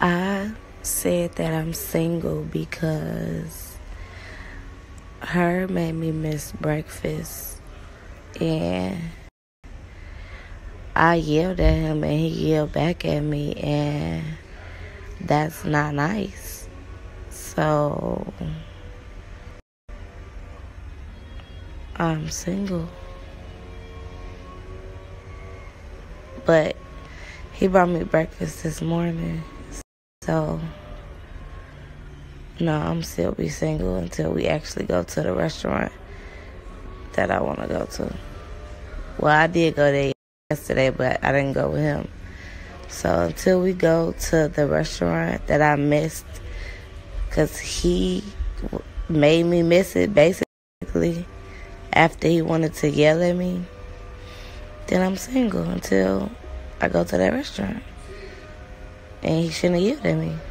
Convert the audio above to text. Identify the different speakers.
Speaker 1: I said that I'm single because her made me miss breakfast, and I yelled at him and he yelled back at me, and that's not nice. So I'm single. But he brought me breakfast this morning. So no, I'm still be single until we actually go to the restaurant that I want to go to. Well, I did go there yesterday, but I didn't go with him. So until we go to the restaurant that I missed, because he made me miss it basically after he wanted to yell at me, then I'm single until I go to that restaurant. And he shouldn't have yelled at me.